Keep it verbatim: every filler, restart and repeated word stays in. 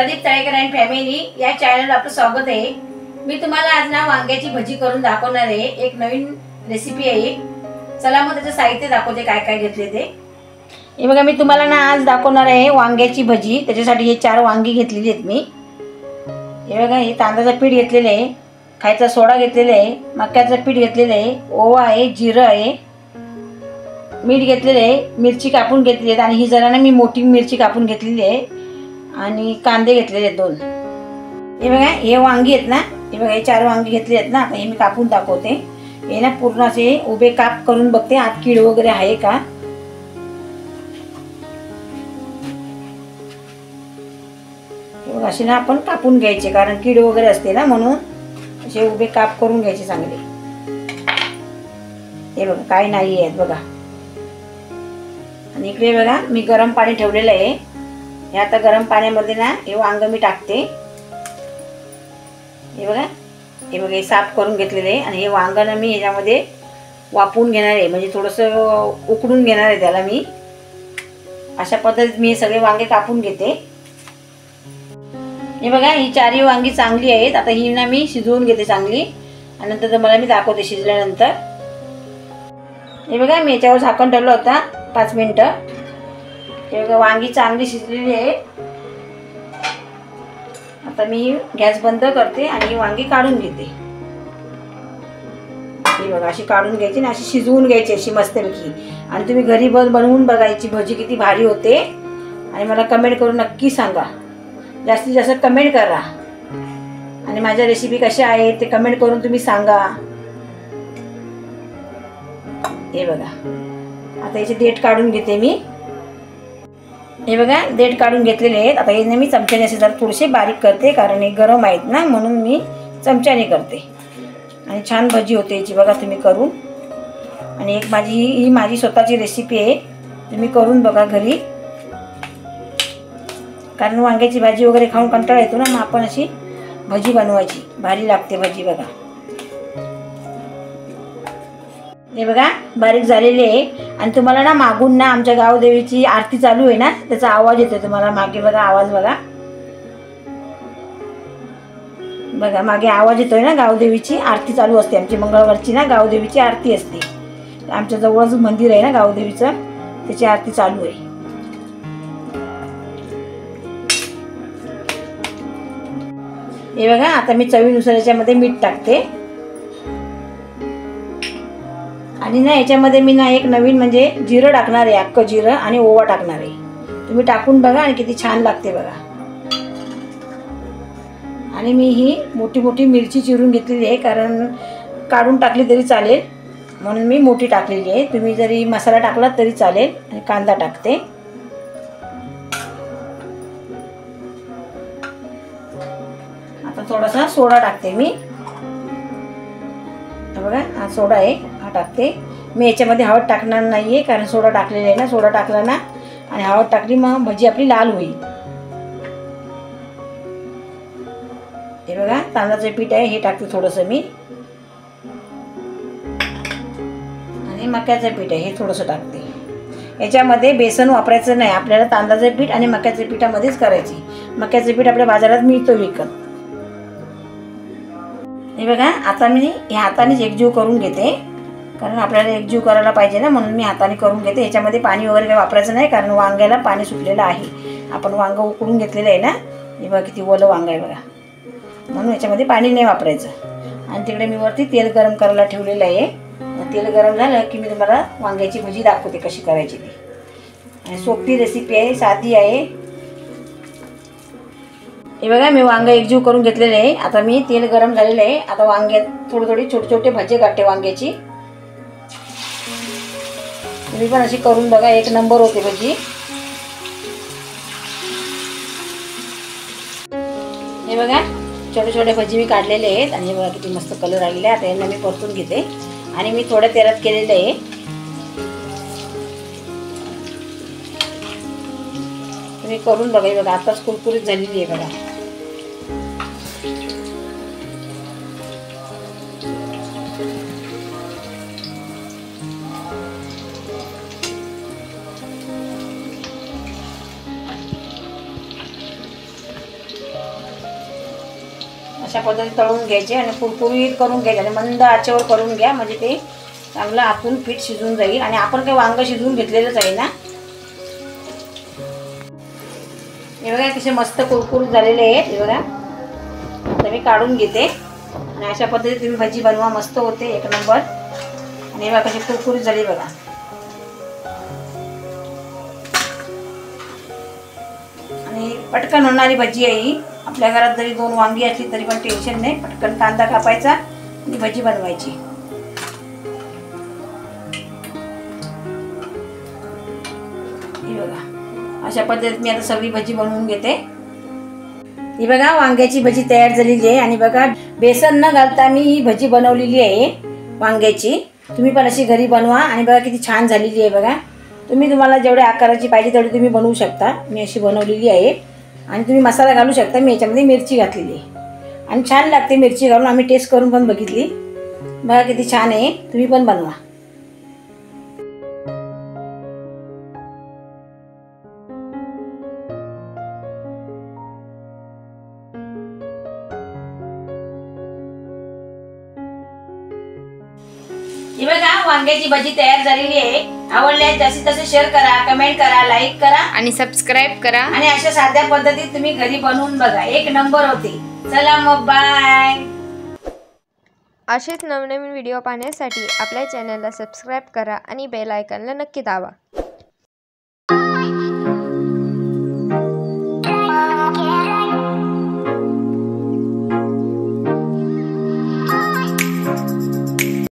Pradeep Talekar and family या चॅनलवर आपलं स्वागत आहे। मी तुम्हाला आज ना वांग्याची भजी करून दाखवणार आहे। एक नवीन रेसिपी आहे। चला मग त्याचं साहित्य दाखवते काय काय घेतले ते। हे बघा मी तुम्हाला ना आज दाखवणार आहे वांग्याची भजी। त्याच्यासाठी हे चार वांगी घेतलेली आहेत मी। हे बघा हे तांदळाचं पीठ घेतलेलं आहे, खायचा सोडा घेतलेला आहे, मक्याचं पीठ घेतलेलं आहे, ओवा आहे, जिरं आहे, मीठ घेतलेलं आहे, मिरची कापून घेतली आहे आणि ही जरा ना मी मोठी मिरची कापून घेतलेली आहे आणि कांदे घेतलेले आहेत दोन। हे बघा हे वांगी आहेत ना, हे बघा हे चार वांगी घेतले आहेत ना। आता हे मी कापून दाखवते। हे ना पूर्ण असे उभे काप करून बघते आत कीड वगैरे आहे का। हे बघा असे ना आपण कापून घ्यायचे, कारण कीड वगैरे असते ना, म्हणून असे उभे काप करून घ्यायचे चांगले। हे बघा काही नाही आहेत बघा। आणि इकडे बघा मी गरम पाणी ठेवलेलं आहे। हे आता गरम पाण्यामध्ये ना हे वांग मी टाकते। हे बघा हे बघा हे साफ करून घेतलेले आहे आणि हे वांग ना मी ह्याच्यामध्ये वाफवून घेणार आहे, म्हणजे थोडंसं उकडून घेणार आहे त्याला मी। अशा पद्धतीत मी हे सगळे वांगे कापून घेते। हे बघा ही चारही वांगी चांगली आहेत। आता ही ना मी शिजवून घेते चांगली आणि नंतर तुम्हाला मी दाखवते शिजल्यानंतर। हे बघा मी याच्यावर झाकण ठेवलं होता पाच मिनिटं। हे बघा वांगी चांगली शिजलेली आहे। आता मी गॅस बंद करते आणि ही वांगी काढून घेते। ही बघा अशी काढून घ्यायची आणि अशी शिजवून घ्यायची अशी मस्तपैकी। आणि तुम्ही घरी बनवून बघायची भजी किती भारी होते आणि मला कमेंट करून नक्की सांगा। जास्तीत जास्त कमेंट करा आणि माझ्या रेसिपी कशा आहेत ते कमेंट करून तुम्ही सांगा। हे बघा आता याचे देठ काढून घेते मी। हे बघा देठ काढून घेतलेले आहेत। आता हे मी चमच्याने असे जरा थोडेसे बारीक करते, कारण हे गरम आहेत ना, म्हणून मी चमच्याने करते आणि छान भजी होते याची बघा तुम्ही करून। आणि एक माझी ही माझी स्वतःची रेसिपी आहे, तुम्ही करून बघा घरी, कारण वांग्याची भाजी वगैरे खाऊन कंटाळा येतो ना, मग आपण अशी भजी बनवायची, भारी लागते भजी बघा। हे बघा बारीक झालेले आहे आणि तुम्हाला ना मागून ना आमच्या गावदेवीची आरती चालू आहे ना, त्याचा आवाज येतोय तुम्हाला मागे बघा, आवाज बघा बघा मागे आवाज येतोय ना। गावदेवीची आरती चालू असते आमची, मंगळवारची ना गावदेवीची आरती असते। आमच्या जवळच मंदिर आहे ना गावदेवीचं, त्याची आरती चालू आहे। हे बघा आता मी चवीनुसार याच्यामध्ये मीठ टाकते आणि ना याच्यामध्ये मी ना एक नवीन म्हणजे जिरं टाकणार आहे, अख्खं जिरं आणि ओवा टाकणार आहे। तुम्ही टाकून बघा आणि किती छान लागते बघा। आणि मी ही मोठी मोठी मिरची चिरून घेतलेली आहे, कारण काढून टाकली तरी चालेल म्हणून मी मोठी टाकलेली आहे। तुम्ही जरी मसाला टाकला तरी चालेल। आणि कांदा टाकते। आता थोडासा सोडा टाकते मी। बघा हा सोडा आहे, हा टाकते मी। याच्यामध्ये हळद टाकणार नाहीये, कारण सोडा टाकलेला आहे ना। सोडा टाकला ना आणि हळद टाकली मग भजी आपली लाल होईल। हे बघा तांदळाचं पीठ आहे, हे टाकते थोडंसं मी। आणि मक्याचं पीठ आहे, हे थोडंसं टाकते। याच्यामध्ये बेसन वापरायचं नाही आपल्याला, तांदळाचं पीठ आणि मक्याच्या पिठामध्येच करायची। मक्याचं पीठ आपल्या बाजारात मिळतं विकत। हे बघा आता मी हे हातानेच एकजीव करून घेते, कारण आपल्याला एकजीव करायला पाहिजे ना, म्हणून मी हाताने करून घेते। याच्यामध्ये पाणी वगैरे काही वापरायचं नाही, कारण वांग्याला पाणी सुटलेलं आहे। आपण वांग उकडून घेतलेलं आहे ना, हे बघा किती ओलं वांग आहे बघा, म्हणून याच्यामध्ये पाणी नाही वापरायचं। आणि तिकडे मी वरती तेल गरम करायला ठेवलेलं आहे। तेल गरम झालं की मी तुम्हाला वांग्याची भजी दाखवते कशी करायची ती। आणि सोपी रेसिपी आहे, साधी आहे। हे बघा मी वांग एकजीव करून घेतलेले आहे। आता मी तेल गरम झालेलं आहे। आता वांग्यात थोडे थोडे छोटे छोटे भजे काढते वांग्याची। तुम्ही पण अशी करून बघा, एक नंबर होते भजी। हे बघा छोटे छोटे भजी मी काढलेले आहेत आणि हे बघा किती मस्त कलर आलेले आहे। आता यांना मी परतून घेते आणि मी थोड्या तेलात केलेलं आहे। तुम्ही करून बघा, हे बघा आताच कुरकुरीत झालेली आहे बघा। अशा पद्धतीने तळून घ्यायचे आणि कुरकुरीत करून घ्यायचे आणि मंद आचेवर करून घ्या, म्हणजे ते चांगलं आतून पीठ शिजून जाईल. आणि आपण काही वांग शिजवून घेतलेलंच आहे ना. हे बघा कसे मस्त कुरकुरीत झालेले आहेत. हे बघा आता मी काढून घेते आणि अशा पद्धतीने तुम्ही भजी बनवा, मस्त होते एक नंबर. आणि हे बघा कशी कुरकुरीत झाली बघा. आणि पटकन होणारी भजी आहे ही. आपल्या घरात जरी दोन वांगी असली तरी पण टेन्शन नाही, पटकन कांदा कापायचा आणि भजी बनवायची. ही बघा अशा पद्धतीने मी आता सगळी भजी बनवून घेते. ही बघा वांग्याची भजी तयार झालेली आहे. आणि बघा बेसन न घालता मी ही भजी बनवलेली आहे वांग्याची. तुम्ही पण अशी घरी बनवा. आणि बघा किती छान झालेली आहे बघा. तुम्ही तुम्हाला जेवढ्या आकाराची पाहिजे तेवढी तुम्ही बनवू शकता. मी अशी बनवलेली आहे. आणि तुम्ही मसाला घालू शकता. मी याच्यामध्ये मिरची घातलेली आहे आणि छान लागते मिरची घालून. आम्ही टेस्ट करून पण बघितली. बघा किती छान आहे. तुम्ही पण बनवा. ही बघा वांग्याची भजी तयार झालेली आहे. आवडल्यास जास्तीत जास्त शेअर करा, कमेंट करा, लाईक करा आणि सबस्क्राईब करा. आणि अशा साध्या पद्धतीत तुम्ही घरी बनवून बघा, एक नंबर होते. चला मग बाय. असेच नवनवीन व्हिडिओ पाहण्यासाठी आपल्या चॅनलला सबस्क्राईब करा आणि बेल आयकॉनला नक्की दाबा.